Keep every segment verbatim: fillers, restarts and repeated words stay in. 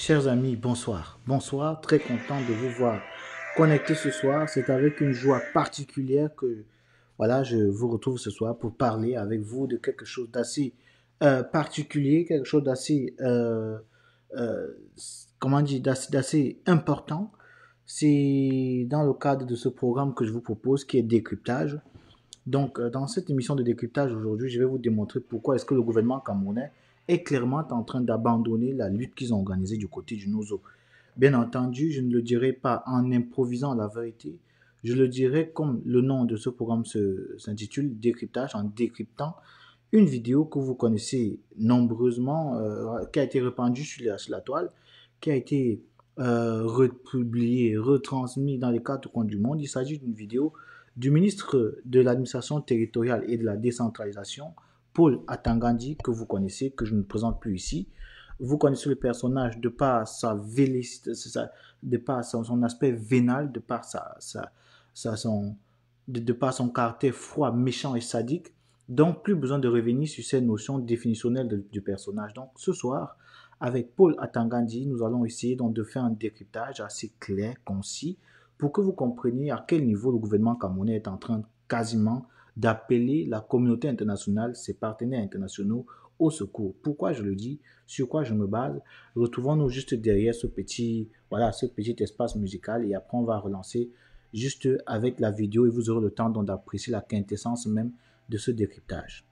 Chers amis, bonsoir. Bonsoir, très content de vous voir connectés ce soir. C'est avec une joie particulière que voilà, je vous retrouve ce soir pour parler avec vous de quelque chose d'assez euh, particulier, quelque chose d'assez, euh, euh, comment dire, d'assez d'assez important. C'est dans le cadre de ce programme que je vous propose qui est décryptage. Donc, euh, dans cette émission de décryptage aujourd'hui, je vais vous démontrer pourquoi est-ce que le gouvernement camerounais est clairement en train d'abandonner la lutte qu'ils ont organisée du côté du Nozo. Bien entendu, je ne le dirai pas en improvisant la vérité, je le dirai comme le nom de ce programme s'intitule Décryptage, en décryptant une vidéo que vous connaissez nombreusement, euh, qui a été répandue sur la, sur la toile, qui a été euh, republiée, retransmise dans les quatre coins du monde. Il s'agit d'une vidéo du ministre de l'administration territoriale et de la décentralisation, Paul Atangandi, que vous connaissez, que je ne présente plus ici. Vous connaissez le personnage de par sa vélicité, de par son, son aspect vénal, de par sa, sa, sa son, de, de par son caractère froid, méchant et sadique. Donc, plus besoin de revenir sur ces notions définitionnelles de- du personnage. Donc, ce soir, avec Paul Atangandi, nous allons essayer donc de faire un décryptage assez clair, concis, pour que vous compreniez à quel niveau le gouvernement camerounais est en train quasiment d'appeler la communauté internationale, ses partenaires internationaux, au secours. Pourquoi je le dis? Sur quoi je me base? Retrouvons-nous juste derrière ce petit, voilà, ce petit espace musical et après on va relancer juste avec la vidéo et vous aurez le temps donc d'apprécier la quintessence même de ce décryptage.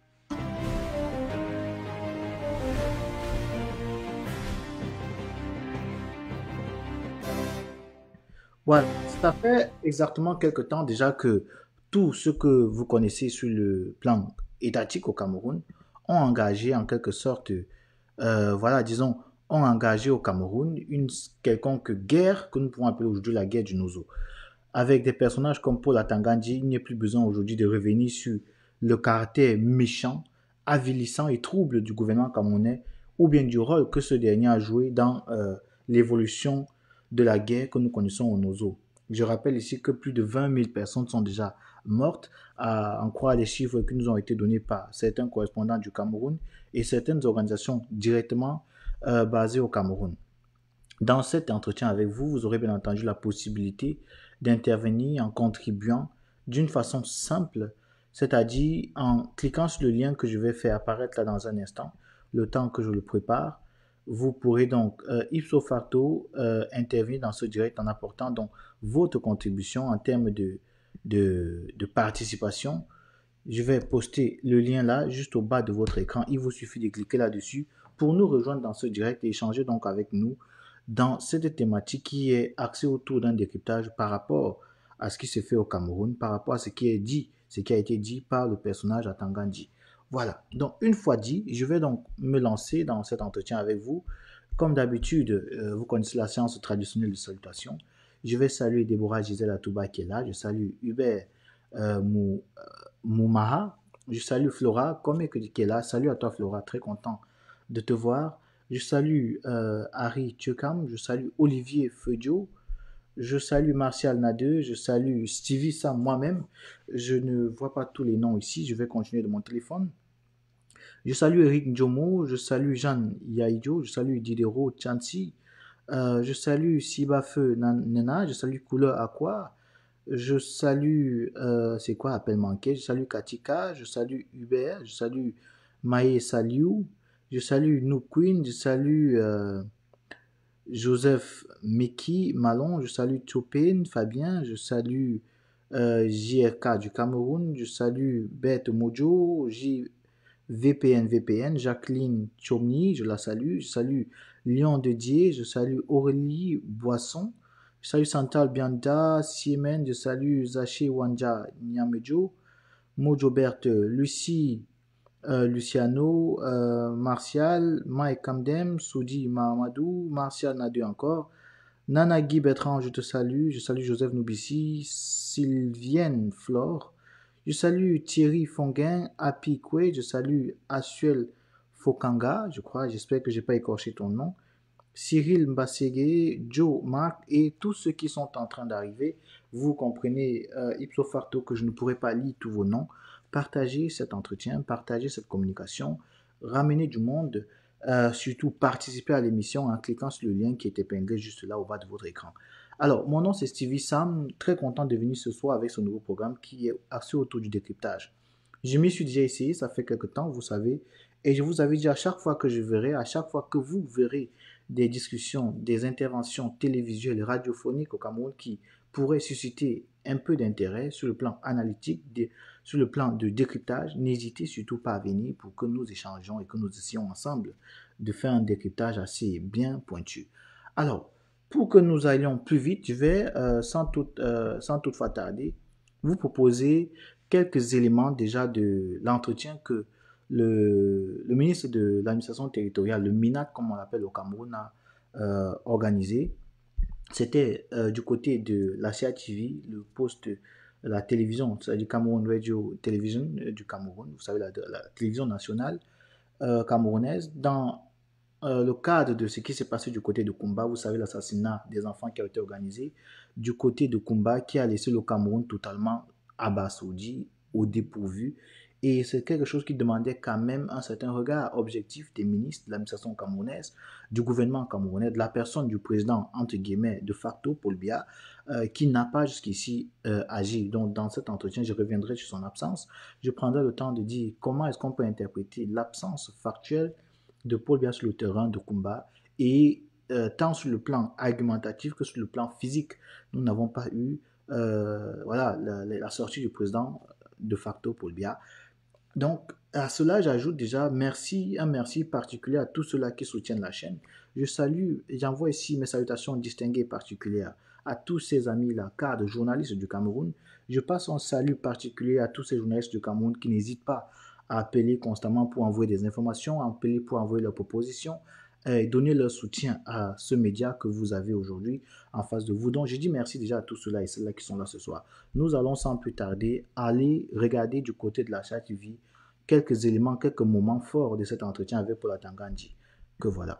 Voilà, ça fait exactement quelque temps déjà que tout ce que vous connaissez sur le plan étatique au Cameroun ont engagé en quelque sorte, euh, voilà, disons, ont engagé au Cameroun une quelconque guerre que nous pouvons appeler aujourd'hui la guerre du Nozo. Avec des personnages comme Paul Atangandi, il n'y a plus besoin aujourd'hui de revenir sur le caractère méchant, avilissant et trouble du gouvernement camerounais ou bien du rôle que ce dernier a joué dans euh, l'évolution de la guerre que nous connaissons au Nozo. Je rappelle ici que plus de vingt mille personnes sont déjà mortes, à en croire les chiffres qui nous ont été donnés par certains correspondants du Cameroun et certaines organisations directement euh, basées au Cameroun. Dans cet entretien avec vous, vous aurez bien entendu la possibilité d'intervenir en contribuant d'une façon simple, c'est-à-dire en cliquant sur le lien que je vais faire apparaître là dans un instant, le temps que je le prépare. Vous pourrez donc euh, ipso facto euh, intervenir dans ce direct en apportant donc votre contribution en termes de, de, de participation. Je vais poster le lien là juste au bas de votre écran. Il vous suffit de cliquer là-dessus pour nous rejoindre dans ce direct et échanger donc avec nous dans cette thématique qui est axée autour d'un décryptage par rapport à ce qui se fait au Cameroun, par rapport à ce qui est dit, ce qui a été dit par le personnage Atangandi. Voilà. Donc, une fois dit, je vais donc me lancer dans cet entretien avec vous. Comme d'habitude, euh, vous connaissez la séance traditionnelle de salutation. Je vais saluer Déborah Gisèle Atouba qui est là. Je salue Hubert euh, Mou, euh, Moumaha. Je salue Flora comme qui est là. Salut à toi Flora, très content de te voir. Je salue euh, Harry Tchekam, je salue Olivier Feudio, je salue Martial Nadeux, je salue Stevie Sam moi-même. Je ne vois pas tous les noms ici, je vais continuer de mon téléphone. Je salue Eric Njomo, je salue Jeanne Yaïdjo, je salue Didero Chansi, euh, je salue Sibafeu Nena, je salue Couleur Aqua, je salue, euh, c'est quoi appel manqué, je salue Katika, je salue Hubert, je salue Maë Saliou, je salue Nou Queen, je salue euh, Joseph Meki Malon, je salue Chopin Fabien, je salue euh, J R K du Cameroun, je salue Bête Mojo, J V P N V P N, Jacqueline Chomny, je la salue, je salue Lyon de Dier, je salue Aurélie Boisson, je salue Santal Bianda, Siemens, je salue Zaché Wanja Nyamedjo, Mojo Berthe, Lucie euh, Luciano, euh, Martial, Mike Kamdem, Soudi Mahamadou, Martial Nadu encore, Nana Guy Bertrand, je te salue, je salue Joseph Noubissi, Sylvienne Flore, je salue Thierry Fonguin, Happy Kwe, je salue Asuel Fokanga, je crois, j'espère que j'ai pas écorché ton nom, Cyril Mbasségué, Joe Mark et tous ceux qui sont en train d'arriver. Vous comprenez euh, ipso facto que je ne pourrai pas lire tous vos noms. Partagez cet entretien, partagez cette communication, ramenez du monde, euh, surtout participer à l'émission en cliquant sur le lien qui est épinglé juste là au bas de votre écran. Alors, mon nom c'est Stevie Sam, très content de venir ce soir avec ce nouveau programme qui est axé autour du décryptage. Je m'y suis déjà essayé, ça fait quelques temps, vous savez, et je vous avais dit à chaque fois que je verrai, à chaque fois que vous verrez des discussions, des interventions télévisuelles, radiophoniques au Cameroun qui pourraient susciter un peu d'intérêt sur le plan analytique, de- sur le plan de décryptage, n'hésitez surtout pas à venir pour que nous échangeons et que nous essayons ensemble de faire un décryptage assez bien pointu. Alors, pour que nous allions plus vite, je vais, euh, sans, toute, euh, sans toutefois tarder, vous proposer quelques éléments déjà de l'entretien que le, le ministre de l'administration territoriale, le MINAT comme on l'appelle au Cameroun, a euh, organisé. C'était euh, du côté de la C A T V, le poste, la télévision, c'est-à-dire Cameroun Radio Television euh, du Cameroun, vous savez, la, la télévision nationale euh, camerounaise, dans euh, le cadre de ce qui s'est passé du côté de Kumba, vous savez, l'assassinat des enfants qui a été organisé du côté de Kumba, qui a laissé le Cameroun totalement abasourdi, au dépourvu. Et c'est quelque chose qui demandait quand même un certain regard objectif des ministres de l'administration camerounaise, du gouvernement camerounais, de la personne du président, entre guillemets, de facto, Paul Biya, euh, qui n'a pas jusqu'ici euh, agi. Donc, dans cet entretien, je reviendrai sur son absence. Je prendrai le temps de dire comment est-ce qu'on peut interpréter l'absence factuelle de Paul Biya sur le terrain de Kumba et euh, tant sur le plan argumentatif que sur le plan physique, nous n'avons pas eu euh, voilà, la, la, sortie du président de facto Paul Biya. Donc, à cela, j'ajoute déjà merci, un merci particulier à tous ceux-là qui soutiennent la chaîne. Je salue et j'envoie ici mes salutations distinguées et particulières à tous ces amis-là, cadres journalistes du Cameroun. Je passe un salut particulier à tous ces journalistes du Cameroun qui n'hésitent pas à appeler constamment pour envoyer des informations, à appeler pour envoyer leurs propositions et donner leur soutien à ce média que vous avez aujourd'hui en face de vous. Donc, je dis merci déjà à tous ceux-là et celles-là qui sont là ce soir. Nous allons sans plus tarder aller regarder du côté de la Chat T V quelques éléments, quelques moments forts de cet entretien avec Paul Atangandji. Que voilà.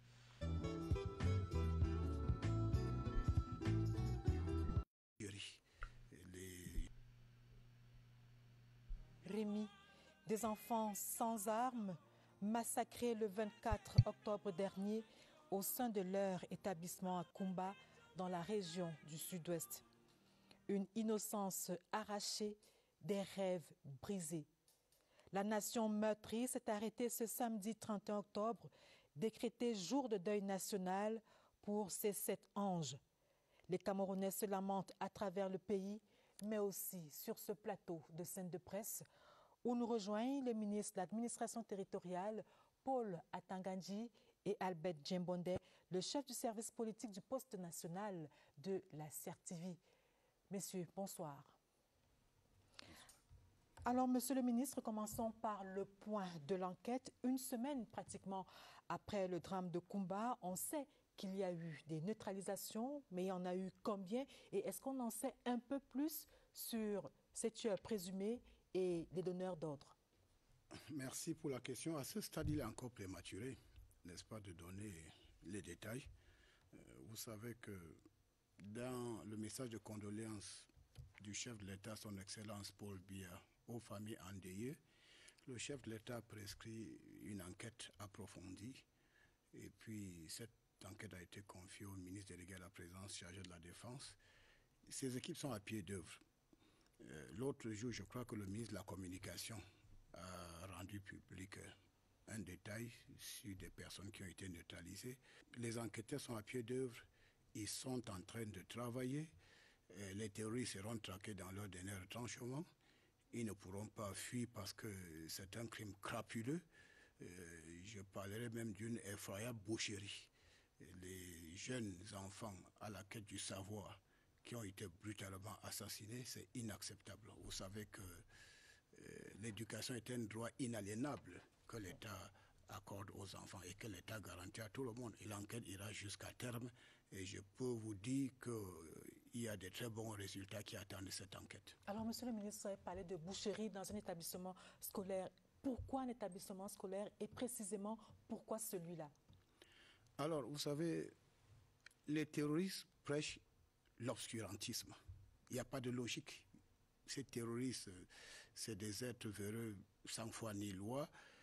Rémi, des enfants sans armes, massacrés le vingt-quatre octobre dernier au sein de leur établissement à Kumba, dans la région du Sud-Ouest. Une innocence arrachée, des rêves brisés. La nation meurtrie s'est arrêtée ce samedi trente et un octobre, décrété jour de deuil national pour ces sept anges. Les Camerounais se lamentent à travers le pays, mais aussi sur ce plateau de scène de presse, où nous rejoignent le ministre de l'administration territoriale, Paul Atangandji, et Albert Djembondé, le chef du service politique du poste national de la C R T V. Messieurs, bonsoir. Alors, monsieur le ministre, commençons par le point de l'enquête. Une semaine pratiquement après le drame de Kumba, on sait qu'il y a eu des neutralisations, mais il y en a eu combien? Et est-ce qu'on en sait un peu plus sur ces tueurs présumés et les donneurs d'ordre? Merci pour la question. À ce stade, il est encore prématuré, n'est-ce pas, de donner les détails. Euh, vous savez que dans le message de condoléances du chef de l'État, son Excellence Paul Biya, aux familles endeuillées, le chef de l'État a prescrit une enquête approfondie. Et puis, cette enquête a été confiée au ministre délégué à la présidence chargé de la Défense. Ces équipes sont à pied d'œuvre. Euh, L'autre jour, je crois que le ministre de la Communication a rendu public un détail sur des personnes qui ont été neutralisées. Les enquêteurs sont à pied d'œuvre, ils sont en train de travailler. Les terroristes seront traqués dans leur dernier retranchement. Ils ne pourront pas fuir parce que c'est un crime crapuleux. Euh, je parlerai même d'une effroyable boucherie. Les jeunes enfants à la quête du savoir qui ont été brutalement assassinés, c'est inacceptable. Vous savez que l'éducation est un droit inaliénable que l'État accorde aux enfants et que l'État garantit à tout le monde. Et l'enquête ira jusqu'à terme et je peux vous dire qu'il y a de très bons résultats qui attendent cette enquête. Alors, monsieur le ministre, vous avez parlé de boucherie dans un établissement scolaire. Pourquoi un établissement scolaire et précisément pourquoi celui-là? Alors, vous savez, les terroristes prêchent l'obscurantisme. Il n'y a pas de logique. Ces terroristes, c'est des êtres véreux sans foi ni loi.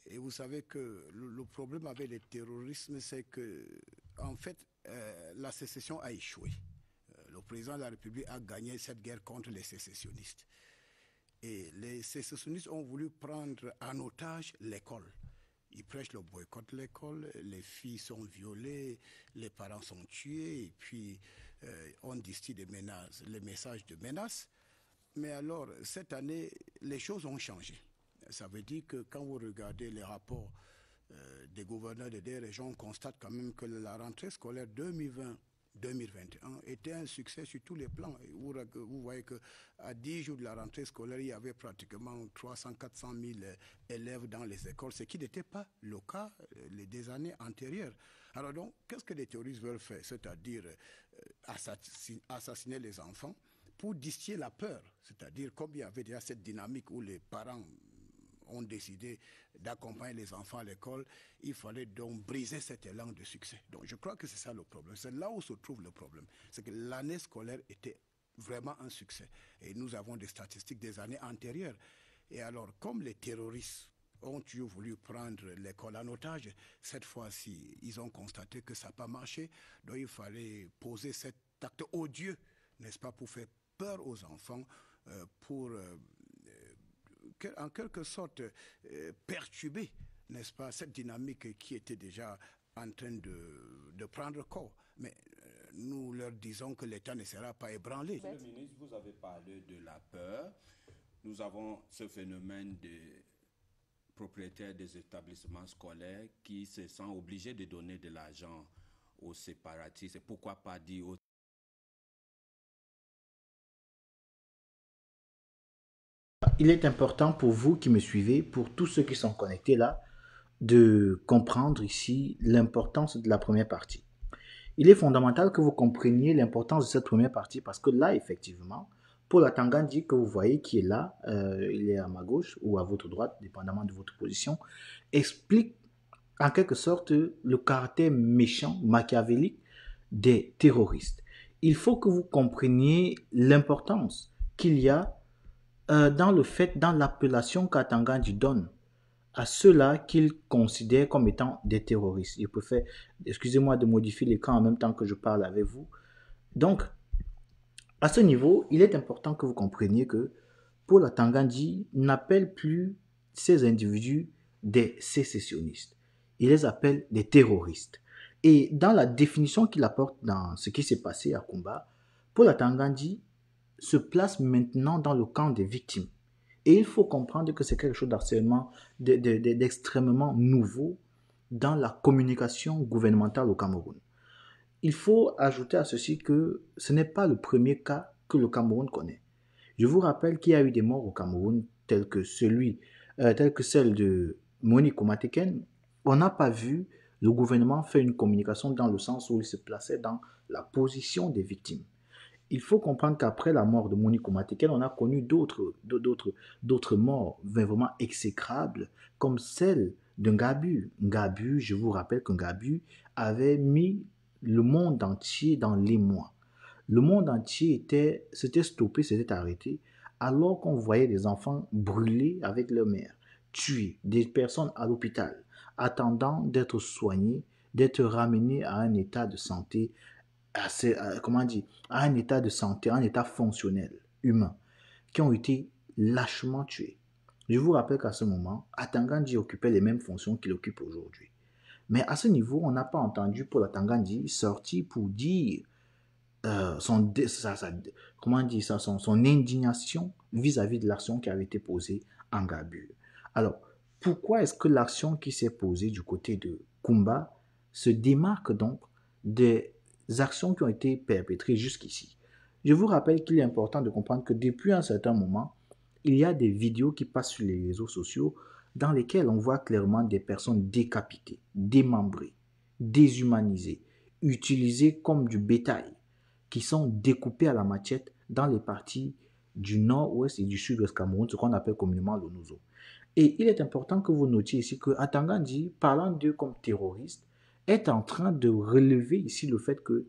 Et vous savez que le, le problème avec le terrorisme, c'est que, en fait, euh, la sécession a échoué. Euh, le président de la République a gagné cette guerre contre les sécessionnistes. Et les sécessionnistes ont voulu prendre en otage l'école. Ils prêchent le boycott de l'école, les filles sont violées, les parents sont tués, et puis euh, on distille des menaces, les messages de menaces. Mais alors, cette année, les choses ont changé. Ça veut dire que quand vous regardez les rapports euh, des gouverneurs de des régions, on constate quand même que la rentrée scolaire deux mille vingt deux mille vingt et un était un succès sur tous les plans. Et vous, vous voyez qu'à dix jours de la rentrée scolaire, il y avait pratiquement trois cents à quatre cent mille élèves dans les écoles, ce qui n'était pas le cas les des années antérieures. Alors donc, qu'est-ce que les terroristes veulent faire? C'est-à-dire euh, assassiner les enfants pour distiller la peur. C'est-à-dire comme il y avait déjà cette dynamique où les parents ont décidé d'accompagner les enfants à l'école, il fallait donc briser cet élan de succès. Donc je crois que c'est ça le problème. C'est là où se trouve le problème. C'est que l'année scolaire était vraiment un succès. Et nous avons des statistiques des années antérieures. Et alors, comme les terroristes ont toujours voulu prendre l'école en otage, cette fois-ci, ils ont constaté que ça n'a pas marché. Donc il fallait poser cet acte odieux, n'est-ce pas, pour faire peur aux enfants, euh, pour... Euh, en quelque sorte euh, perturber, n'est-ce pas, cette dynamique qui était déjà en train de, de prendre corps. Mais euh, nous leur disons que l'État ne sera pas ébranlé. Monsieur le ministre, vous avez parlé de la peur. Nous avons ce phénomène de propriétaires des établissements scolaires qui se sentent obligés de donner de l'argent aux séparatistes. Et pourquoi pas dire aux Il est important pour vous qui me suivez, pour tous ceux qui sont connectés là, de comprendre ici l'importance de la première partie. Il est fondamental que vous compreniez l'importance de cette première partie parce que là, effectivement, Paul Atanga-Nji que vous voyez qui est là, euh, il est à ma gauche ou à votre droite, dépendamment de votre position, explique en quelque sorte le caractère méchant, machiavélique des terroristes. Il faut que vous compreniez l'importance qu'il y a Euh, dans le fait, dans l'appellation qu'Atanga-Nji donne à ceux-là qu'il considère comme étant des terroristes. Je préfère, excusez-moi de modifier l'écran en même temps que je parle avec vous. Donc, à ce niveau, il est important que vous compreniez que Paul Atanga-Nji n'appelle plus ces individus des sécessionnistes. Il les appelle des terroristes. Et dans la définition qu'il apporte dans ce qui s'est passé à Kumba, Paul Atanga-Nji se place maintenant dans le camp des victimes. Et il faut comprendre que c'est quelque chose d'extrêmement nouveau dans la communication gouvernementale au Cameroun. Il faut ajouter à ceci que ce n'est pas le premier cas que le Cameroun connaît. Je vous rappelle qu'il y a eu des morts au Cameroun tels que celui, euh, tel que celle de Monique Oumateken. On n'a pas vu le gouvernement faire une communication dans le sens où il se plaçait dans la position des victimes. Il faut comprendre qu'après la mort de Monique Oumateken, on a connu d'autres, d'autres, d'autres morts vraiment exécrables, comme celle de Ngabu. Ngabu, je vous rappelle que Ngabu avait mis le monde entier dans l'émoi. Le monde entier était, s'était stoppé, s'était arrêté, alors qu'on voyait des enfants brûlés avec leur mère, tués, des personnes à l'hôpital, attendant d'être soignés, d'être ramenés à un état de santé Assez, euh, comment dire, à un état de santé, à un état fonctionnel, humain, qui ont été lâchement tués. Je vous rappelle qu'à ce moment, Atanga-Nji occupait les mêmes fonctions qu'il occupe aujourd'hui. Mais à ce niveau, on n'a pas entendu Paul Atanga-Nji sortir pour dire euh, son, sa, sa, comment dire ça, son, son indignation vis-à-vis de l'action qui avait été posée en Ngabu. Alors, pourquoi est-ce que l'action qui s'est posée du côté de Kumba se démarque donc des actions qui ont été perpétrées jusqu'ici? Je vous rappelle qu'il est important de comprendre que depuis un certain moment, il y a des vidéos qui passent sur les réseaux sociaux dans lesquelles on voit clairement des personnes décapitées, démembrées, déshumanisées, utilisées comme du bétail, qui sont découpées à la machette dans les parties du nord-ouest et du sud-ouest Cameroun, ce qu'on appelle communément le Nouzo. Et il est important que vous notiez ici que Atanga-Nji, parlant d'eux comme terroristes, est en train de relever ici le fait que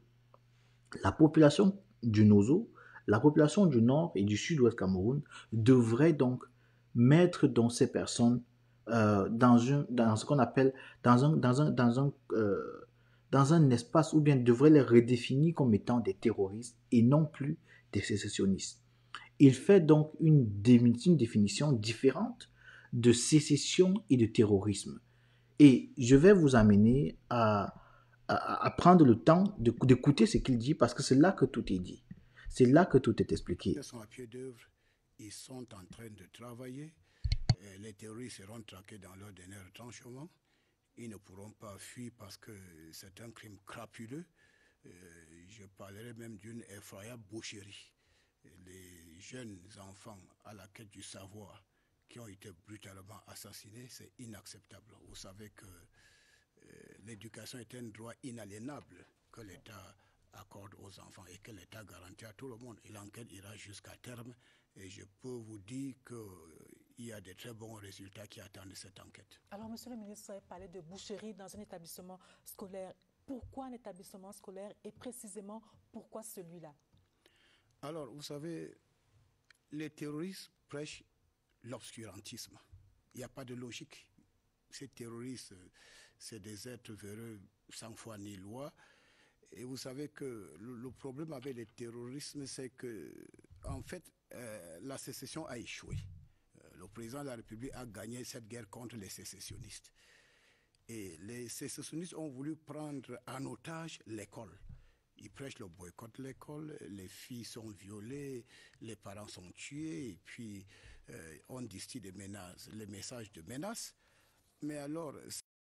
la population du Nozo, la population du nord et du sud-ouest Cameroun devrait donc mettre dans ces personnes euh, dans, un, dans ce qu'on appelle, dans un, dans un, dans un, euh, dans un espace ou bien devrait les redéfinir comme étant des terroristes et non plus des sécessionnistes. Il fait donc une, une définition différente de sécession et de terrorisme. Et je vais vous amener à, à, à prendre le temps d'écouter ce qu'il dit parce que c'est là que tout est dit. C'est là que tout est expliqué. Ils sont à pied d'œuvre, ils sont en train de travailler. Les terroristes seront traqués dans leur dernier retranchement. Ils ne pourront pas fuir parce que c'est un crime crapuleux. Euh, je parlerai même d'une effroyable boucherie. Les jeunes enfants à la quête du savoir qui ont été brutalement assassinés, c'est inacceptable. Vous savez que euh, l'éducation est un droit inaliénable que l'État accorde aux enfants et que l'État garantit à tout le monde. Et l'enquête ira jusqu'à terme. Et je peux vous dire qu'il euh, y a de très bons résultats qui attendent cette enquête. Alors, monsieur le ministre, vous avez parlé de boucherie dans un établissement scolaire. Pourquoi un établissement scolaire et précisément pourquoi celui-là? Alors, vous savez, les terroristes prêchent l'obscurantisme. Il n'y a pas de logique. Ces terroristes, c'est des êtres véreux sans foi ni loi. Et vous savez que le, le problème avec le terrorisme, c'est que, en fait, euh, la sécession a échoué. Euh, le président de la République a gagné cette guerre contre les sécessionnistes. Et les sécessionnistes ont voulu prendre en otage l'école. Ils prêchent le boycott de l'école, les filles sont violées, les parents sont tués, et puis euh, on distille des menaces, les messages de menaces. Mais alors...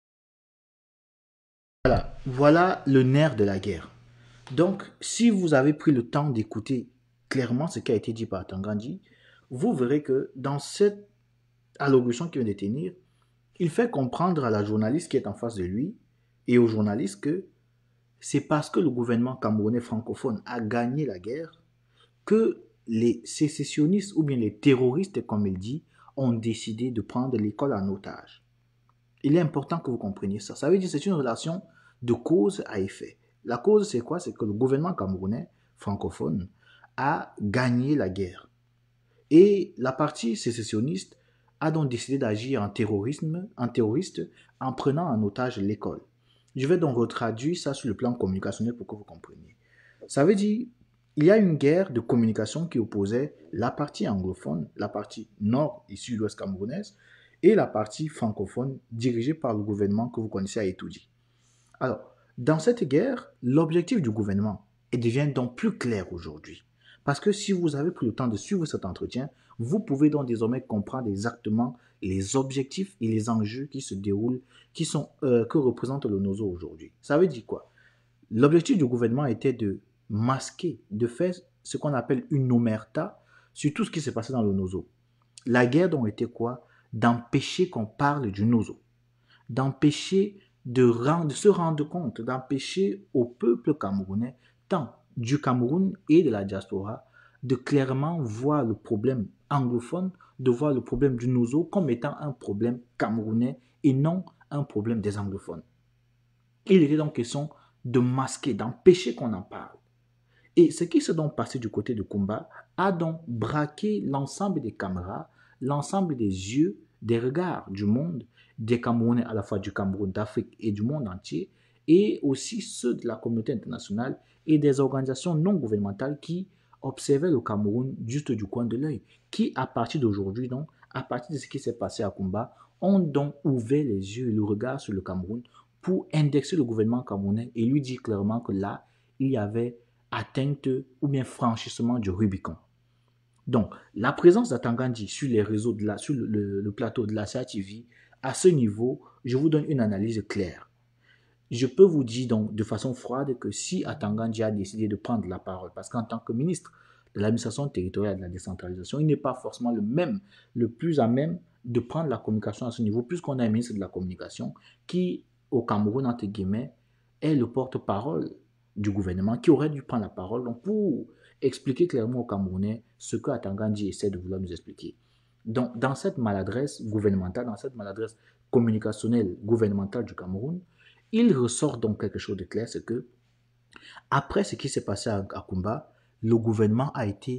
Voilà, voilà le nerf de la guerre. Donc, si vous avez pris le temps d'écouter clairement ce qui a été dit par Tangandji, vous verrez que dans cette allocution qu'il vient de tenir, il fait comprendre à la journaliste qui est en face de lui et aux journalistes que c'est parce que le gouvernement camerounais francophone a gagné la guerre que les sécessionnistes ou bien les terroristes, comme il dit, ont décidé de prendre l'école en otage. Il est important que vous compreniez ça. Ça veut dire que c'est une relation de cause à effet. La cause, c'est quoi? C'est que le gouvernement camerounais francophone a gagné la guerre. Et la partie sécessionniste a donc décidé d'agir en terrorisme, en terroriste en prenant en otage l'école. Je vais donc retraduire ça sur le plan communicationnel pour que vous compreniez. Ça veut dire il y a une guerre de communication qui opposait la partie anglophone, la partie nord et sud-ouest camerounaise, et la partie francophone dirigée par le gouvernement que vous connaissez à Etoudi. Alors, dans cette guerre, l'objectif du gouvernement devient donc plus clair aujourd'hui. Parce que si vous avez pris le temps de suivre cet entretien, vous pouvez donc désormais comprendre exactement les objectifs et les enjeux qui se déroulent, qui sont, euh, que représente le NOZO aujourd'hui. Ça veut dire quoi? L'objectif du gouvernement était de masquer, de faire ce qu'on appelle une omerta sur tout ce qui s'est passé dans le NOZO. La guerre donc était quoi? D'empêcher qu'on parle du NOZO, d'empêcher de, rendre, de se rendre compte, d'empêcher au peuple camerounais, tant du Cameroun et de la diaspora, de clairement voir le problème anglophone, de voir le problème du NOZO comme étant un problème camerounais et non un problème des anglophones. Il était donc question de masquer, d'empêcher qu'on en parle. Et ce qui s'est donc passé du côté de Kumba a donc braqué l'ensemble des caméras, l'ensemble des yeux, des regards du monde, des Camerounais à la fois du Cameroun, d'Afrique et du monde entier, et aussi ceux de la communauté internationale et des organisations non gouvernementales qui observaient le Cameroun juste du coin de l'œil, qui à partir d'aujourd'hui, donc, à partir de ce qui s'est passé à Kumba, ont donc ouvert les yeux et le regard sur le Cameroun pour indexer le gouvernement camerounais et lui dire clairement que là, il y avait atteinte ou bien franchissement du Rubicon. Donc, la présence d'Atangandji sur les réseaux, de la, sur le, le, le plateau de la C A T V, à ce niveau, je vous donne une analyse claire. Je peux vous dire donc de façon froide que si Atangandji a décidé de prendre la parole, parce qu'en tant que ministre de l'administration territoriale et de la décentralisation, il n'est pas forcément le même, le plus à même de prendre la communication à ce niveau, puisqu'on a un ministre de la communication qui, au Cameroun, entre guillemets, est le porte-parole du gouvernement, qui aurait dû prendre la parole donc, pour expliquer clairement aux Camerounais ce que Atangandji essaie de vouloir nous expliquer. Donc, dans cette maladresse gouvernementale, dans cette maladresse communicationnelle gouvernementale du Cameroun, il ressort donc quelque chose de clair, c'est que après ce qui s'est passé à, à Kumba, le gouvernement a été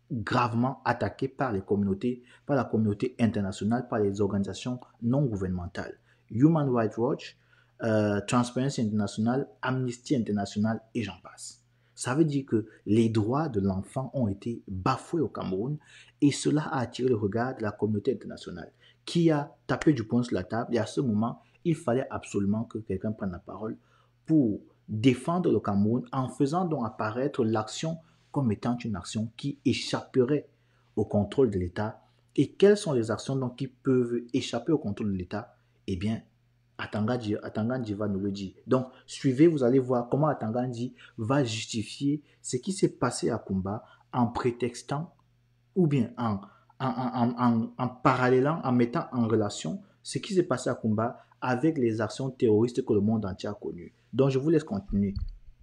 gravement attaqués par les communautés, par la communauté internationale, par les organisations non gouvernementales. Human Rights Watch, euh, Transparency International, Amnesty International et j'en passe. Ça veut dire que les droits de l'enfant ont été bafoués au Cameroun et cela a attiré le regard de la communauté internationale qui a tapé du poing sur la table et à ce moment, il fallait absolument que quelqu'un prenne la parole pour défendre le Cameroun en faisant donc apparaître l'action comme étant une action qui échapperait au contrôle de l'État. Et quelles sont les actions donc qui peuvent échapper au contrôle de l'État? Eh bien, Atangandi, Atangandi va nous le dire. Donc, suivez, vous allez voir comment Atangandi va justifier ce qui s'est passé à Kumba en prétextant ou bien en, en, en, en, en parallélant, en mettant en relation ce qui s'est passé à Kumba avec les actions terroristes que le monde entier a connues. Donc, je vous laisse continuer.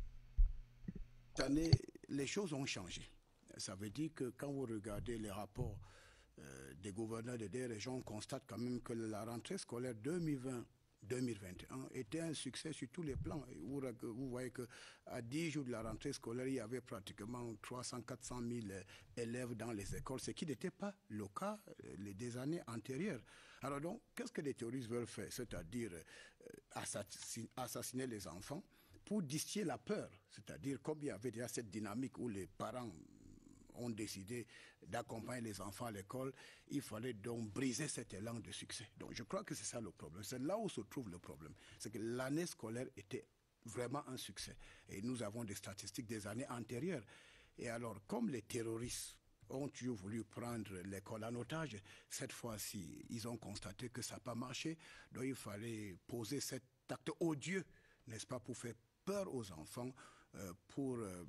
Cette année, les choses ont changé. Ça veut dire que quand vous regardez les rapports euh, des gouverneurs des deux régions, on constate quand même que la rentrée scolaire deux mille vingt deux mille vingt et un était un succès sur tous les plans. Et vous, vous voyez qu'à dix jours de la rentrée scolaire, il y avait pratiquement trois cents à quatre cent mille élèves dans les écoles, ce qui n'était pas le cas les des années antérieures. Alors donc, qu'est-ce que les terroristes veulent faire? C'est-à-dire euh, assassiner les enfants pour distiller la peur. C'est-à-dire, comme il y avait déjà cette dynamique où les parents ont décidé d'accompagner les enfants à l'école, il fallait donc briser cet élan de succès. Donc je crois que c'est ça le problème. C'est là où se trouve le problème. C'est que l'année scolaire était vraiment un succès. Et nous avons des statistiques des années antérieures. Et alors, comme les terroristes ont toujours voulu prendre l'école en otage, cette fois-ci, ils ont constaté que ça n'a pas marché. Donc il fallait poser cet acte odieux, n'est-ce pas, pour faire peur aux enfants, euh, pour... Euh,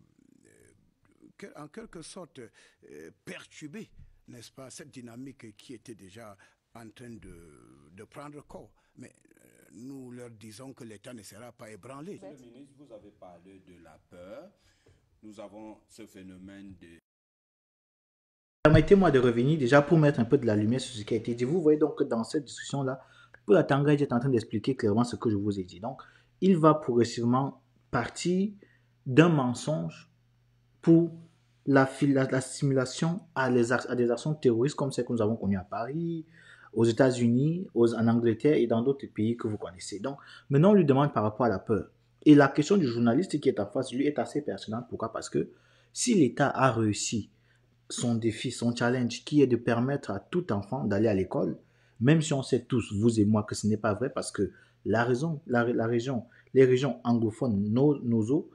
en quelque sorte euh, perturber, n'est-ce pas, cette dynamique qui était déjà en train de, de prendre corps. Mais euh, nous leur disons que l'État ne sera pas ébranlé. Monsieur le ministre, vous avez parlé de la peur. Nous avons ce phénomène de... Permettez-moi de revenir déjà pour mettre un peu de la lumière sur ce qui a été dit. Vous voyez donc que dans cette discussion-là, Paul Atangadi est en train d'expliquer clairement ce que je vous ai dit. Donc, il va progressivement partir d'un mensonge pour la, la, la simulation à, les, à des actions terroristes comme celles que nous avons connues à Paris, aux États-Unis, en Angleterre et dans d'autres pays que vous connaissez. Donc, maintenant, on lui demande par rapport à la peur. Et la question du journaliste qui est en face, lui, est assez pertinente. Pourquoi? Parce que si l'État a réussi son défi, son challenge, qui est de permettre à tout enfant d'aller à l'école, même si on sait tous, vous et moi, que ce n'est pas vrai, parce que la raison, la, la région, les régions anglophones, nos, nos eaux,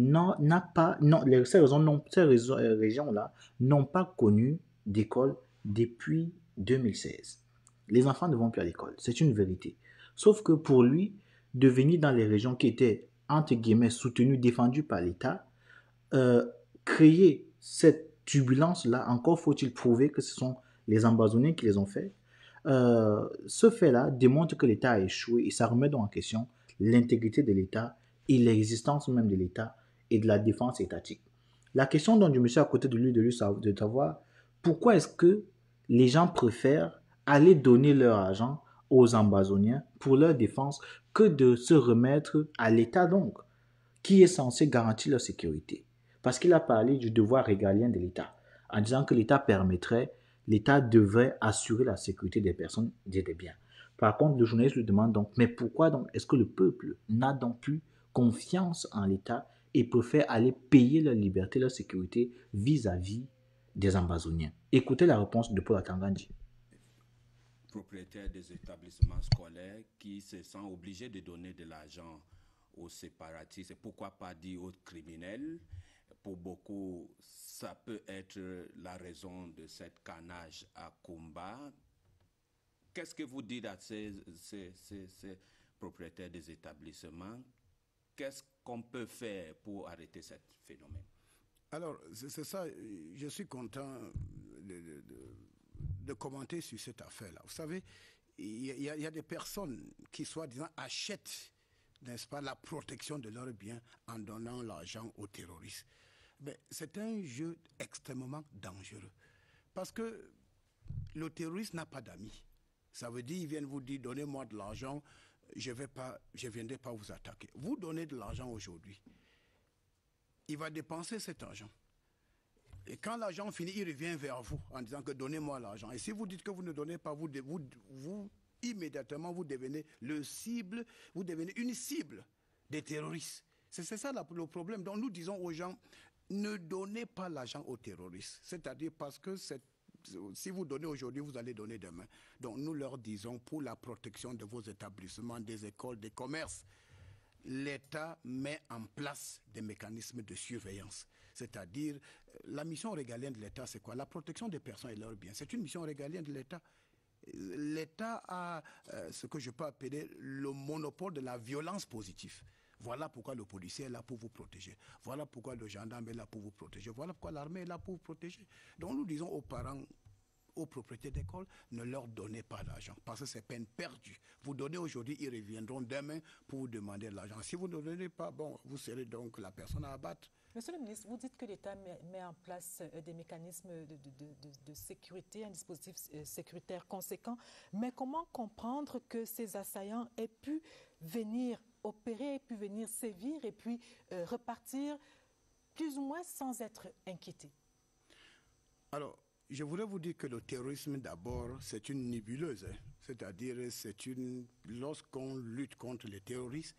n'a pas, non, les, ces, raisons, non, ces raisons, régions-là n'ont pas connu d'école depuis deux mille seize. Les enfants ne vont plus à l'école, c'est une vérité. Sauf que pour lui, de venir dans les régions qui étaient, entre guillemets, soutenues, défendues par l'État, euh, créer cette turbulence-là, encore faut-il prouver que ce sont les Ambazoniens qui les ont fait. Euh, ce fait-là démontre que l'État a échoué et ça remet donc en question l'intégrité de l'État et l'existence même de l'État et de la défense étatique. La question dont je me suis à côté de lui, de lui de savoir pourquoi est-ce que les gens préfèrent aller donner leur argent aux Ambazoniens pour leur défense que de se remettre à l'État donc, qui est censé garantir leur sécurité. Parce qu'il a parlé du devoir régalien de l'État, en disant que l'État permettrait, l'État devrait assurer la sécurité des personnes et des biens. Par contre, le journaliste lui demande donc, mais pourquoi donc est-ce que le peuple n'a donc plus confiance en l'État et préfère aller payer leur liberté, leur sécurité vis-à-vis des Ambazoniens? Écoutez la réponse de Paul Atangandi. Propriétaires des établissements scolaires qui se sentent obligés de donner de l'argent aux séparatistes, et pourquoi pas dire aux criminels. Pour beaucoup, ça peut être la raison de cette carnage à Kumba. Qu'est-ce que vous dites à ces, ces, ces, ces propriétaires des établissements? Qu'est-ce qu'on peut faire pour arrêter ce phénomène? Alors, c'est ça, je suis content de, de, de, de commenter sur cette affaire-là. Vous savez, il y, y, y a des personnes qui, soi-disant, achètent, n'est-ce pas, la protection de leurs biens en donnant l'argent aux terroristes. Mais c'est un jeu extrêmement dangereux. Parce que le terroriste n'a pas d'amis. Ça veut dire, ils viennent vous dire, donnez-moi de l'argent, je ne viendrai pas vous attaquer. Vous donnez de l'argent aujourd'hui. Il va dépenser cet argent. Et quand l'argent finit, il revient vers vous en disant que donnez-moi l'argent. Et si vous dites que vous ne donnez pas, vous, vous, vous immédiatement, vous devenez le cible, vous devenez une cible des terroristes. C'est ça le problème. Donc nous disons aux gens, ne donnez pas l'argent aux terroristes. C'est-à-dire parce que si vous donnez aujourd'hui, vous allez donner demain. Donc nous leur disons, pour la protection de vos établissements, des écoles, des commerces, l'État met en place des mécanismes de surveillance. C'est-à-dire, la mission régalienne de l'État, c'est quoi? La protection des personnes et leurs biens. C'est une mission régalienne de l'État. L'État a euh, ce que je peux appeler le monopole de la violence positive. Voilà pourquoi le policier est là pour vous protéger. Voilà pourquoi le gendarme est là pour vous protéger. Voilà pourquoi l'armée est là pour vous protéger. Donc nous disons aux parents, aux propriétaires d'école, ne leur donnez pas l'argent parce que c'est peine perdue. Vous donnez aujourd'hui, ils reviendront demain pour vous demander de l'argent. Si vous ne donnez pas, bon, vous serez donc la personne à abattre. Monsieur le ministre, vous dites que l'État met, met en place des mécanismes de, de, de, de sécurité, un dispositif sécuritaire conséquent, mais comment comprendre que ces assaillants aient pu venir opérer, aient pu venir sévir et puis euh, repartir plus ou moins sans être inquiétés? Alors, je voudrais vous dire que le terrorisme, d'abord, c'est une nébuleuse. Hein. C'est-à-dire, c'est une... lorsqu'on lutte contre les terroristes,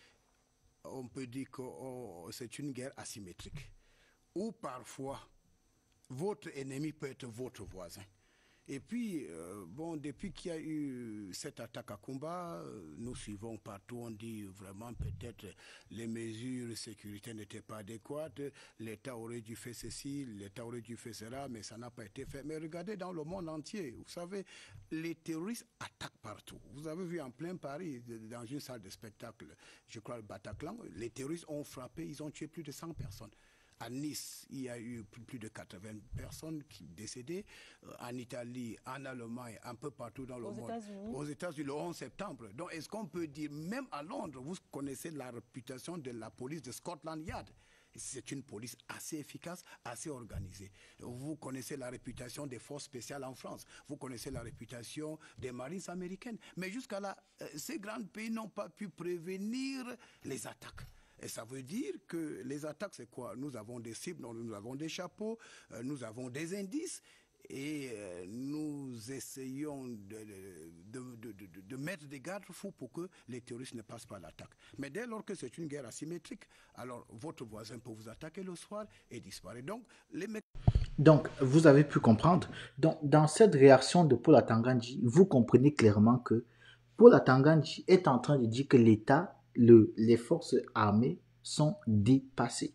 on peut dire que oh, c'est une guerre asymétrique. Ou parfois, votre ennemi peut être votre voisin. Et puis, euh, bon, depuis qu'il y a eu cette attaque à Kumba, euh, nous suivons partout, on dit vraiment peut-être les mesures de sécurité n'étaient pas adéquates, l'État aurait dû faire ceci, l'État aurait dû faire cela, mais ça n'a pas été fait. Mais regardez dans le monde entier, vous savez, les terroristes attaquent partout. Vous avez vu en plein Paris, dans une salle de spectacle, je crois le Bataclan, les terroristes ont frappé, ils ont tué plus de cent personnes. À Nice, il y a eu plus de quatre-vingts personnes qui décédées. En Italie, en Allemagne, un peu partout dans le Aux monde. États-Unis. Aux États-Unis, le onze septembre. Donc, est-ce qu'on peut dire, même à Londres, vous connaissez la réputation de la police de Scotland Yard. C'est une police assez efficace, assez organisée. Vous connaissez la réputation des forces spéciales en France. Vous connaissez la réputation des marines américaines. Mais jusqu'à là, ces grands pays n'ont pas pu prévenir les attaques. Et ça veut dire que les attaques, c'est quoi? Nous avons des cibles, nous avons des chapeaux, euh, nous avons des indices et euh, nous essayons de, de, de, de, de mettre des garde-fous pour que les terroristes ne passent pas à l'attaque. Mais dès lors que c'est une guerre asymétrique, alors votre voisin peut vous attaquer le soir et disparaître. Donc, les Donc, vous avez pu comprendre. Donc, dans cette réaction de Paul Atangandji, vous comprenez clairement que Paul Atangandji est en train de dire que l'État, Le, les forces armées sont dépassées.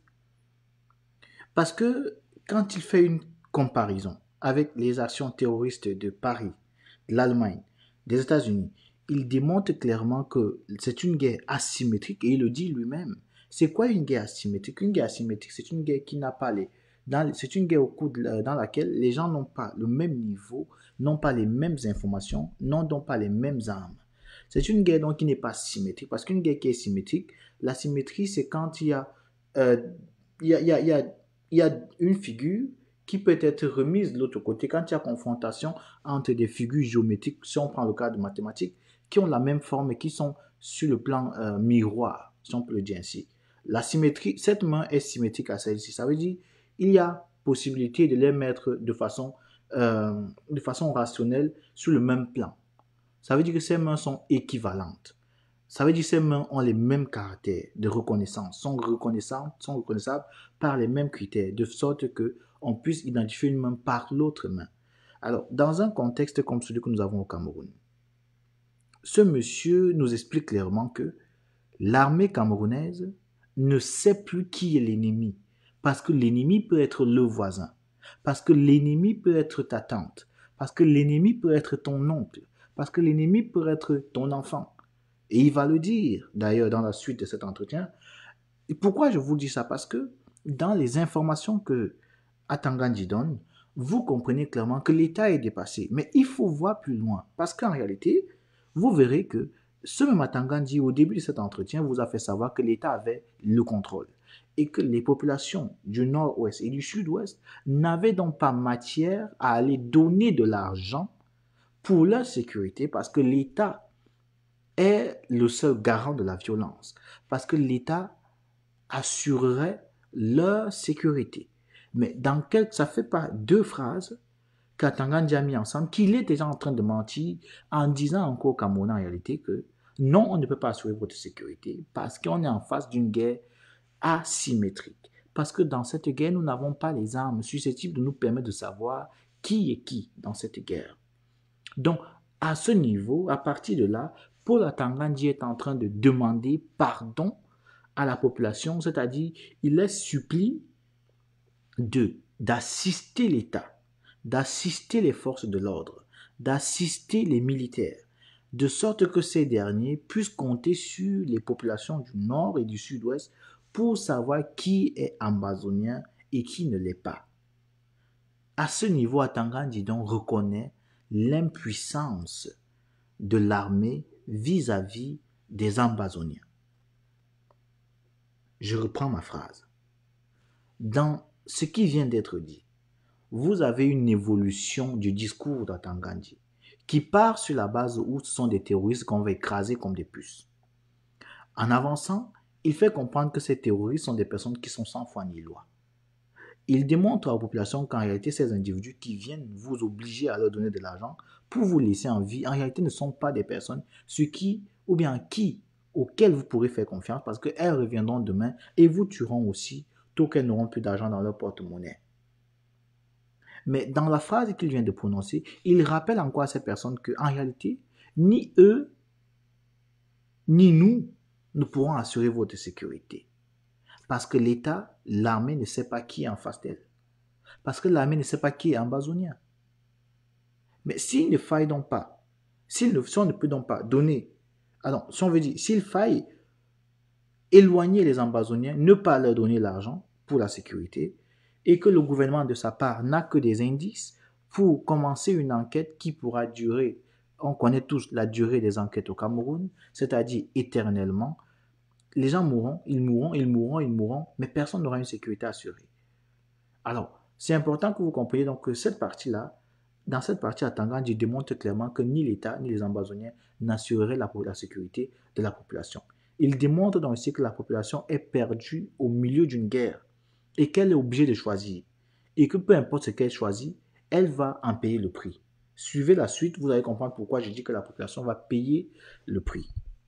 Parce que quand il fait une comparaison avec les actions terroristes de Paris, de l'Allemagne, des États-Unis, il démontre clairement que c'est une guerre asymétrique et il le dit lui-même. C'est quoi une guerre asymétrique? Une guerre asymétrique, c'est une guerre qui n'a pas les... C'est une guerre au cours de, dans laquelle les gens n'ont pas le même niveau, n'ont pas les mêmes informations, n'ont donc pas les mêmes armes. C'est une guerre donc qui n'est pas symétrique, parce qu'une guerre qui est symétrique, la symétrie, c'est quand il y a, euh, il y a, il y a, il y a, il y a une figure qui peut être remise de l'autre côté, quand il y a confrontation entre des figures géométriques, si on prend le cas de mathématiques, qui ont la même forme et qui sont sur le plan euh, miroir, si on peut le dire ainsi. La symétrie, cette main est symétrique à celle-ci, ça veut dire il y a possibilité de les mettre de façon, euh, de façon rationnelle sur le même plan. Ça veut dire que ces mains sont équivalentes. Ça veut dire que ces mains ont les mêmes caractères de reconnaissance, sont reconnaissantes, sont reconnaissables par les mêmes critères, de sorte qu'on puisse identifier une main par l'autre main. Alors, dans un contexte comme celui que nous avons au Cameroun, ce monsieur nous explique clairement que l'armée camerounaise ne sait plus qui est l'ennemi, parce que l'ennemi peut être le voisin, parce que l'ennemi peut être ta tante, parce que l'ennemi peut être ton oncle, parce que l'ennemi peut être ton enfant. Et il va le dire, d'ailleurs, dans la suite de cet entretien. Et pourquoi je vous dis ça? Parce que dans les informations que Atangandji donne, vous comprenez clairement que l'État est dépassé. Mais il faut voir plus loin. Parce qu'en réalité, vous verrez que ce même Atangandji, au début de cet entretien, vous a fait savoir que l'État avait le contrôle. Et que les populations du nord-ouest et du sud-ouest n'avaient donc pas matière à aller donner de l'argent pour leur sécurité, parce que l'État est le seul garant de la violence, parce que l'État assurerait leur sécurité. Mais dans quel, ça fait pas deux phrases qu'Atangandi a mis ensemble, qu'il est déjà en train de mentir en disant encore au Cameroun en réalité que non, on ne peut pas assurer votre sécurité parce qu'on est en face d'une guerre asymétrique. Parce que dans cette guerre, nous n'avons pas les armes susceptibles de nous permettre de savoir qui est qui dans cette guerre. Donc, à ce niveau, à partir de là, Paul Atangandi est en train de demander pardon à la population, c'est-à-dire il les supplie de d'assister l'État, d'assister les forces de l'ordre, d'assister les militaires, de sorte que ces derniers puissent compter sur les populations du nord et du sud-ouest pour savoir qui est ambazonien et qui ne l'est pas. À ce niveau, Atangandi donc reconnaît l'impuissance de l'armée vis-à-vis des ambazoniens. Je reprends ma phrase. Dans ce qui vient d'être dit, vous avez une évolution du discours d'Atangandi qui part sur la base où ce sont des terroristes qu'on va écraser comme des puces. En avançant, il fait comprendre que ces terroristes sont des personnes qui sont sans foi ni loi. Il démontre à la population qu'en réalité, ces individus qui viennent vous obliger à leur donner de l'argent pour vous laisser en vie, en réalité ne sont pas des personnes sur qui, ou bien qui, auxquelles vous pourrez faire confiance parce qu'elles reviendront demain et vous tueront aussi tant qu'elles n'auront plus d'argent dans leur porte-monnaie. Mais dans la phrase qu'il vient de prononcer, il rappelle encore à ces personnes qu'en réalité, ni eux, ni nous ne pourrons assurer votre sécurité. Parce que l'État, l'armée ne sait pas qui est en face d'elle. Parce que l'armée ne sait pas qui est ambazonien. Mais s'il ne faille donc pas, s'il ne, si on ne peut donc pas donner, alors si on veut dire, s'il faille éloigner les ambazoniens, ne pas leur donner l'argent pour la sécurité, et que le gouvernement de sa part n'a que des indices pour commencer une enquête qui pourra durer, on connaît tous la durée des enquêtes au Cameroun, c'est-à-dire éternellement. Les gens mourront, ils mourront, ils mourront, ils mourront, mais personne n'aura une sécurité assurée. Alors, c'est important que vous compreniez donc que cette partie-là, dans cette partie, Atangandi démontre clairement que ni l'État ni les ambazoniens n'assureraient la, la sécurité de la population. Il démontre donc aussi que la population est perdue au milieu d'une guerre et qu'elle est obligée de choisir. Et que peu importe ce qu'elle choisit, elle va en payer le prix. Suivez la suite, vous allez comprendre pourquoi je dis que la population va payer le prix.